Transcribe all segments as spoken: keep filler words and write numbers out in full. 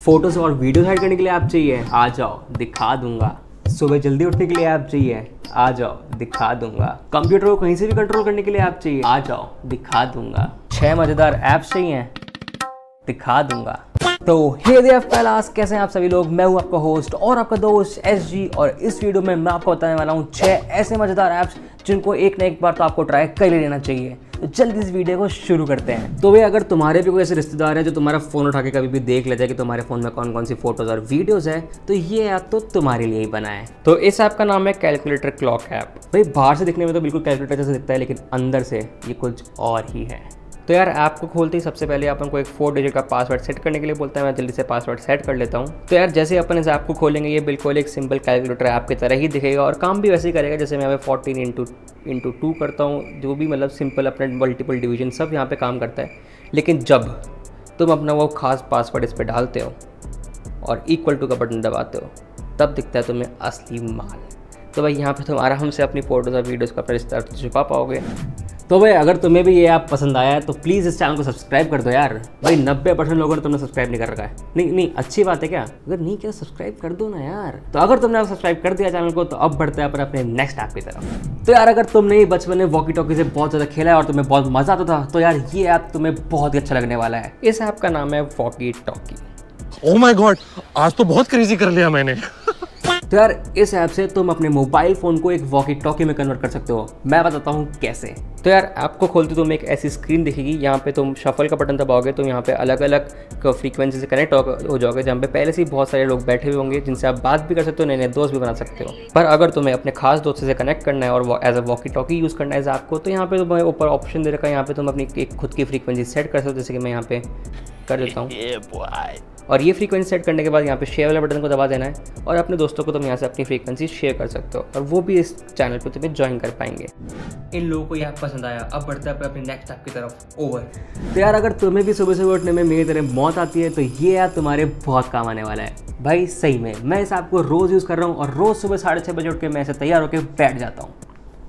Photos और video hide करने के लिए ऐप चाहिए, आ जाओ दिखा दूंगा। सुबह जल्दी उठने के लिए ऐप चाहिए, आ जाओ दिखा दूंगा। कंप्यूटर को कहीं से भी कंट्रोल करने के लिए ऐप चाहिए, आ जाओ दिखा दूंगा। छह मजेदार ऐप्स चाहिए, दिखा दूंगा। तो हे देयर फेलास, कैसे हैं आप सभी लोग। मैं हूं आपका होस्ट और आपका दोस्त एस जी, और इस वीडियो में मैं आपको बताने वाला हूं छह ऐसे मजेदार ऐप्स जिनको एक ना एक बार तो आपको ट्राई कर ही लेना चाहिए। तो जल्दी इस वीडियो को शुरू करते हैं। तो भाई अगर तुम्हारे भी कोई ऐसे रिश्तेदार है जो तुम्हारा फ़ोन उठा के कभी भी देख लेता है कि तुम्हारे फ़ोन में कौन कौन सी फोटोज़ और वीडियोज़ है, तो ये ऐप तो तुम्हारे लिए ही बना है। तो इस ऐप का नाम है कैलकुलेटर क्लॉक ऐप। भाई बाहर से दिखने में तो बिल्कुल कैलकुलेटर जैसा दिखता है, लेकिन अंदर से ये कुछ और ही है। तो यार ऐप को खोलते ही सबसे पहले अपन को एक फोर डिजिट का पासवर्ड सेट करने के लिए बोलता है। मैं जल्दी से पासवर्ड सेट कर लेता हूँ। तो यार जैसे अपन इस ऐप को खोलेंगे, ये बिल्कुल एक सिंपल कैलकुलेटर ऐप की तरह ही दिखेगा और काम भी वैसे ही करेगा। जैसे मैं यहाँ पे फोर्टीन इंटू इंटू टू करता हूँ, जो भी मतलब सिंपल अपने मल्टीपल डिवीजन सब यहाँ पे काम करता है। लेकिन जब तुम अपना वो खास पासवर्ड इस पर डालते हो और इक्वल टू का बटन दबाते हो, तब दिखता है तुम्हें असली माल। तो भाई यहाँ पे तुम आराम से अपनी फोटोज़ और वीडियोज़ का अपने रिश्तेदार छुपा पाओगे। तो भाई अगर तुम्हें भी ये ऐप पसंद आया है तो प्लीज़ इस चैनल को सब्सक्राइब कर दो यार। भाई नब्बे परसेंट लोगों ने तुमने सब्सक्राइब नहीं कर रखा है। नहीं नहीं अच्छी बात है क्या? अगर नहीं किया सब्सक्राइब कर दो ना यार। तो अगर तुमने सब्सक्राइब कर दिया चैनल को, तो अब बढ़ते हैं अपन अपने नेक्स्ट ऐप की तरफ। तो यार अगर तुमने बचपन में वॉकी टॉकी से बहुत ज़्यादा खेला है और तुम्हें बहुत मज़ा आता था, तो यार ये ऐप तुम्हें बहुत ही अच्छा लगने वाला है। इस ऐप का नाम है walkie talkie. Oh my god, आज तो बहुत क्रेजी कर लिया मैंने। तो यार इस ऐप से तुम अपने मोबाइल फ़ोन को एक वॉकी टॉकी में कन्वर्ट कर सकते हो। मैं बताता हूँ कैसे। तो यार ऐप को खोलते तुम्हें एक ऐसी स्क्रीन दिखेगी। यहाँ पे तुम शफल का बटन दबाओगे तो यहाँ पे अलग अलग फ्रीक्वेंसी से कनेक्ट हो जाओगे, जहाँ पे पहले से ही बहुत सारे लोग बैठे हुए होंगे जिनसे आप बात भी कर सकते हो, नए नए दोस्त भी बना सकते हो। पर अगर तुम्हें अपने खास दोस्त से कनेक्ट करना है और as a walkie talkie use करना है इस ऐप को, तो यहाँ पे तुम्हें ऊपर ऑप्शन दे रखा है। यहाँ पे तुम अपनी एक खुद की फ्रीक्वेंसी सेट कर सकते हो, जैसे कि मैं यहाँ पे कर देता हूँ। और ये फ्रीक्वेंसी सेट करने के बाद यहाँ पे शेयर वाले बटन को दबा देना है और अपने दोस्तों को तुम यहाँ से अपनी फ्रीक्वेंसी शेयर कर सकते हो, और वो भी इस चैनल पे तुम्हें ज्वाइन कर पाएंगे। इन लोगों को यह पसंद आया। अब बढ़ते हैं अपने नेक्स्ट ऐप की तरफ। ओवर। तो यार अगर तुम्हें भी सुबह सुबह उठने में मेरी तरह मौत आती है, तो ये ऐप तुम्हारे बहुत काम आने वाला है। भाई सही में मैं इस ऐप को रोज़ यूज़ कर रहा हूँ और रोज़ सुबह साढ़े छः बजे उठ के मैं ऐसे तैयार होकर बैठ जाता हूँ।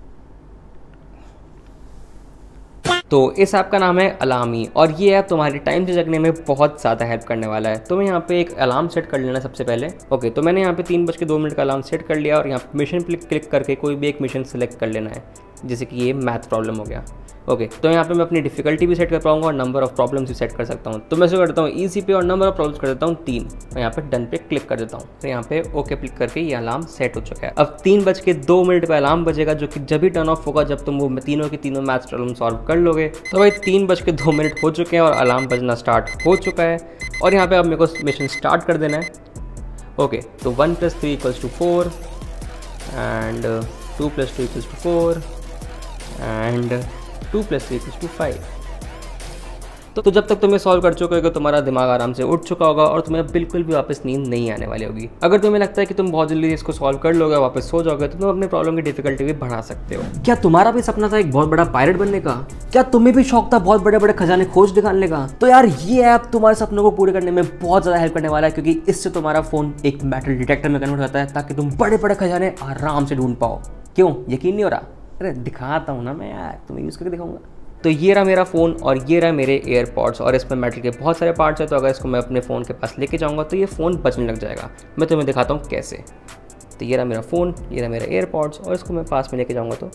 तो इस ऐप का नाम है अलार्मी, और ये ऐप तुम्हारे टाइम से जगने में बहुत ज़्यादा हेल्प करने वाला है। तुम्हें यहाँ पे एक अलार्म सेट कर लेना सबसे पहले। ओके, तो मैंने यहाँ पे तीन बज के दो मिनट का अलार्म सेट कर लिया और यहाँ पे मिशन पे क्लिक करके कोई भी एक मिशन सेलेक्ट कर लेना है, जैसे कि ये मैथ प्रॉब्लम हो गया। ओके, तो यहाँ पे मैं अपनी डिफिकल्टी भी सेट कर पाऊंगा और नंबर ऑफ प्रॉब्लम्स भी सेट कर सकता हूँ। तो मैं क्या करता हूँ, ईजी पे और नंबर ऑफ प्रॉब्लम्स कर देता हूँ तीन, और यहाँ पे डन पे क्लिक कर देता हूँ। तो यहाँ पे ओके क्लिक करके ये अलार्म सेट हो चुका है। अब तीन बज के दो मिनट पे अलार्म बजेगा, जो कि जब भी टर्न ऑफ होगा जब तुम वो तीनों की तीनों मैथ्स प्रॉब्लम सॉल्व कर लोगे। तो भाई तीन बज के दो मिनट हो चुके हैं और अलार्म बजना स्टार्ट हो चुका है, और यहाँ पे अब मेरे को मिशन स्टार्ट कर देना है। ओके, तो one plus three equals two four and two plus two equals two four and two plus three equals two five. तो जब तक तुम्हें सॉल्व कर चुके हो, तुम्हारा दिमाग आराम से उठ चुका होगा और तुम्हें बिल्कुल भी वापस नींद नहीं आने वाली होगी। अगर तुम्हें लगता है कि तुम बहुत जल्दी इसको सॉल्व कर लोगे, वापस सो जाओगे, तो तुम अपने प्रॉब्लम की डिफिकल्टी भी बढ़ा सकते हो। क्या तुम्हारा भी सपना था एक बहुत बड़ा पायलट बनने का? क्या तुम्हें भी शौक था बहुत बड़े बड़े खजाने खोज निकालने का? तो यार ये ऐप तुम्हारे सपनों को पूरे करने में बहुत ज़्यादा हेल्प करने वाला है, क्योंकि इससे तुम्हारा फोन एक मेटल डिटेक्टर में कन्वर्ट होता है, ताकि तुम बड़े बड़े खजाने आराम से ढूंढ पाओ। क्यों यकीन नहीं हो रहा? अरे दिखाता हूँ ना मैं यार, तुम्हें यूज़ करके दिखाऊंगा। तो ये रहा मेरा फ़ोन और ये रहा मेरे एयरपॉड्स, और इसमें मेटल के बहुत सारे पार्ट्स हैं। तो अगर इसको मैं अपने फ़ोन के पास लेके जाऊंगा तो ये फ़ोन बचने लग जाएगा। मैं तुम्हें दिखाता हूँ कैसे। तो ये रहा मेरा फ़ोन, ये रहा मेरा एयरपॉड्स, और इसको मैं पास में लेके जाऊंगा तो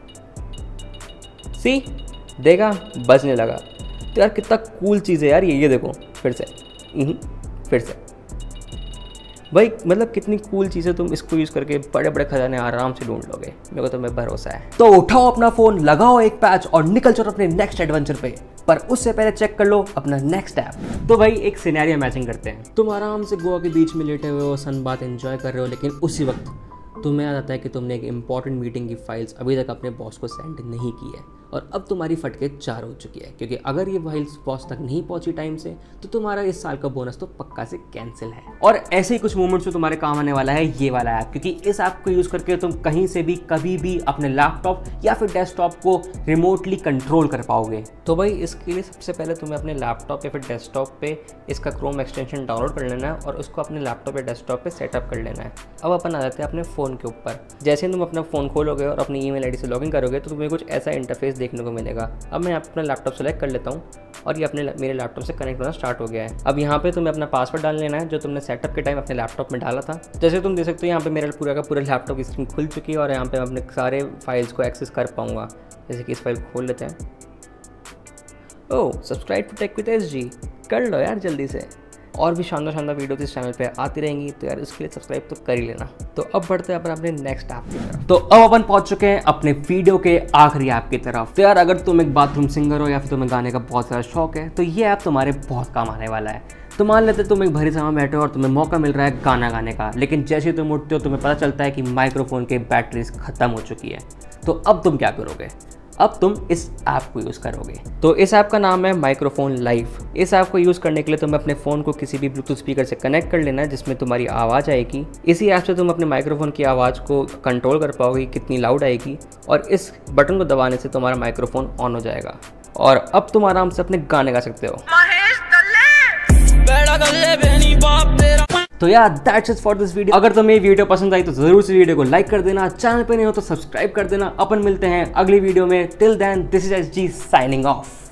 सी देगा बजने लगा। तो यार कितना कूल चीज़ है यार ये ये देखो फिर से फिर से भाई, मतलब कितनी कूल चीज़ है। तुम इसको यूज़ करके बड़े बड़े खजाने आराम से ढूंढ लोगे, मेरे को तुम्हें भरोसा है। तो उठाओ अपना फ़ोन, लगाओ एक पैच और निकल चलो अपने नेक्स्ट एडवेंचर पे। पर उससे पहले चेक कर लो अपना नेक्स्ट ऐप। तो भाई एक सिनेरियो मैचिंग करते हैं। तुम आराम से गोवा के बीच में लेटे हुए हो, सन बात एंजॉय कर रहे हो, लेकिन उसी वक्त तुम्हें याद आता है कि तुमने एक इंपॉर्टेंट मीटिंग की फाइल्स अभी तक अपने बॉस को सेंड नहीं की है, और अब तुम्हारी फटके चार हो चुकी है, क्योंकि अगर ये फाइल्स बॉस तक नहीं पहुंची टाइम से, तो तुम्हारा इस साल का बोनस तो पक्का से कैंसिल है। और ऐसे ही कुछ मोमेंट्स में तुम्हारे काम आने वाला है ये वाला ऐप, क्योंकि इस ऐप को यूज़ करके तुम कहीं से भी कभी भी अपने लैपटॉप या फिर डेस्कटॉप को रिमोटली कंट्रोल कर पाओगे। तो भाई इसके लिए सबसे पहले तुम्हें अपने लैपटॉप या फिर डेस्कटॉप पे इसका क्रोम एक्सटेंशन डाउनलोड कर लेना है और उसको अपने लैपटॉप या डेस्कटॉप पे सेटअप कर लेना है। अब अपन आ जाते हैं अपने फ़ोन के ऊपर। जैसे तुम अपना फ़ोन खोलोगे और अपनी ईमेल आईडी से लॉगिन करोगे, तो तुम्हें कुछ ऐसा इंटरफेस देखने को मिलेगा। अब मैं अपना लैपटॉप सेलेक्ट कर लेता हूँ और ये अपने मेरे लैपटॉप से कनेक्ट होना स्टार्ट हो गया है। अब यहाँ पे तुम्हें अपना पासवर्ड डाल लेना है जो तुमने सेटअप के टाइम अपने लैपटॉप में डाला था। जैसे तुम देख सकते हो यहाँ पे मेरा पूरा का पूरा लैपटॉप स्क्रीन खुल चुकी है और यहाँ पे मैं अपने सारे फाइल्स को एक्सेस कर पाऊँगा। जैसे कि इस फाइल को खोल लेते हैं। Oh, subscribe to tech with S G कर लो यार जल्दी से। और भी शानदार शानदार वीडियोस इस चैनल पे आती रहेंगी, तो यार इसके लिए सब्सक्राइब तो कर ही लेना। तो अब बढ़ते हैं अपन अपने नेक्स्ट ऐप की तरफ। तो अब अपन पहुंच चुके हैं अपने वीडियो के आखिरी ऐप की तरफ। तो यार अगर तुम एक बाथरूम सिंगर हो या फिर तुम्हें गाने का बहुत सारा शौक है तो ये ऐप तुम्हारे बहुत काम आने वाला है। तो मान लेते तुम एक भरी समय बैठे हो और तुम्हें मौका मिल रहा है गाना गाने का, लेकिन जैसे ही तुम उठते हो तुम्हें पता चलता है कि माइक्रोफोन की बैटरीज खत्म हो चुकी है। तो अब तुम क्या करोगे? अब तुम इस ऐप को यूज़ करोगे। तो इस ऐप का नाम है माइक्रोफोन लाइव। इस ऐप को यूज़ करने के लिए तुम्हें अपने फ़ोन को किसी भी ब्लूटूथ स्पीकर से कनेक्ट कर लेना है जिसमें तुम्हारी आवाज़ आएगी। इसी ऐप से तुम अपने माइक्रोफोन की आवाज़ को कंट्रोल कर पाओगे कितनी लाउड आएगी, और इस बटन को दबाने से तुम्हारा माइक्रोफोन ऑन हो जाएगा और अब तुम आराम से अपने गाने गा सकते हो। तो यार that's it for this video. अगर तुम्हें ये वीडियो पसंद आई तो जरूर से वीडियो को लाइक कर देना, चैनल पे नहीं हो तो सब्सक्राइब कर देना। अपन मिलते हैं अगली वीडियो में। Till then this is S G signing of.